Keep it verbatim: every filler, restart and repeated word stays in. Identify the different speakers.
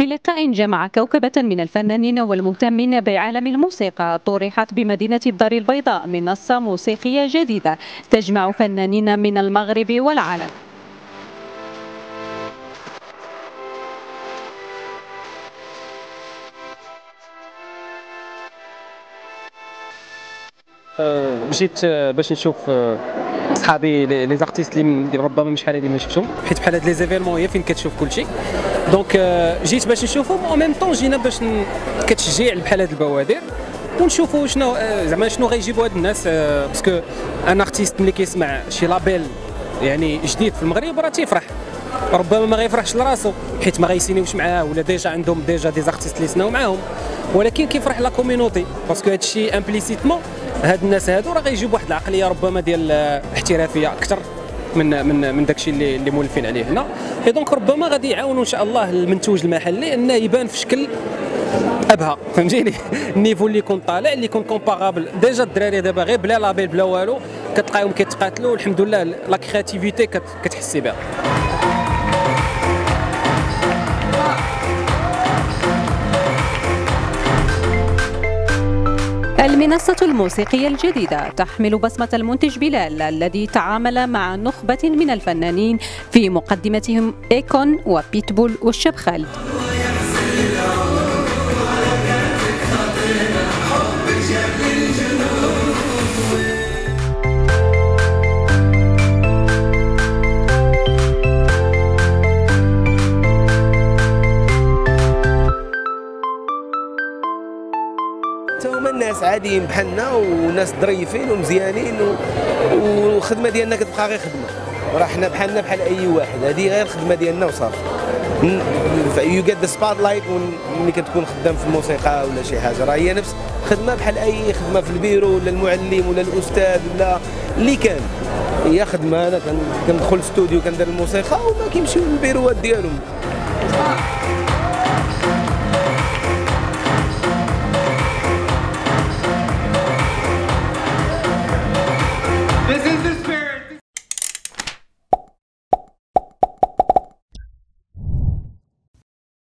Speaker 1: في لقاء جمع كوكبة من الفنانين والمهتمين بعالم الموسيقى، طرحت بمدينة الدار البيضاء منصة موسيقية جديدة تجمع فنانين من المغرب والعالم.
Speaker 2: جيت باش نشوف صحابي لي زارتيست اللي ربما مش شحال هادي ما شفتهم، حيت بحال هاد لي زيفيرمون هي فين كتشوف كلشي. دونك جيت باش نشوفهم او ميم طون جينا باش كتشجيع بحال هاد البوادر ونشوفوا شنو زعما شنو غيجيبوا هاد الناس، باسكو ان ارتيست ملي كيسمع شي لابيل يعني جديد في المغرب راه تيفرح، ربما ما غيفرحش لراسو حيت ما غيسينيوش معاه ولا ديجا عندهم ديجا دي زارتيست اللي سناو معاهم، ولكن كيفرح لا كوميونيتي باسكو هادشي امبليسيتمون هاد الناس هادو راه غيجيب واحد العقليه ربما ديال الاحترافيه اكثر من من من داكشي اللي اللي مولفين عليه هنا. اي دونك ربما غادي يعاونوا ان شاء الله المنتوج المحلي انه يبان في شكل ابهى، فهمتيني؟ النيفو اللي يكون طالع اللي يكون كومبارابل. ديجا الدراري دابا غير بلا لابيل بلا والو كتلقاهم كيتقاتلوا، الحمد لله لا كرياتيفيتي كتحسي بها.
Speaker 1: المنصة الموسيقية الجديدة تحمل بصمة المنتج بلال الذي تعامل مع نخبة من الفنانين في مقدمتهم ايكون وبيتبول والشاب خالد.
Speaker 3: هما الناس عاديين بحالنا وناس ظريفين ومزيانين والخدمه ديالنا كتبقى غير خدمه، راه حنا بحالنا بحال اي واحد، هذه غير الخدمه ديالنا وصافي. يو جيت ذا سبوت لايت ملي كتكون خدام في الموسيقى ولا شي حاجه، راه هي نفس خدمه بحال اي خدمه في البيرو ولا المعلم ولا الاستاذ ولا اللي كان، هي خدمه. انا كندخل الاستوديو كندير الموسيقى وما كيمشيو للبيروات ديالهم.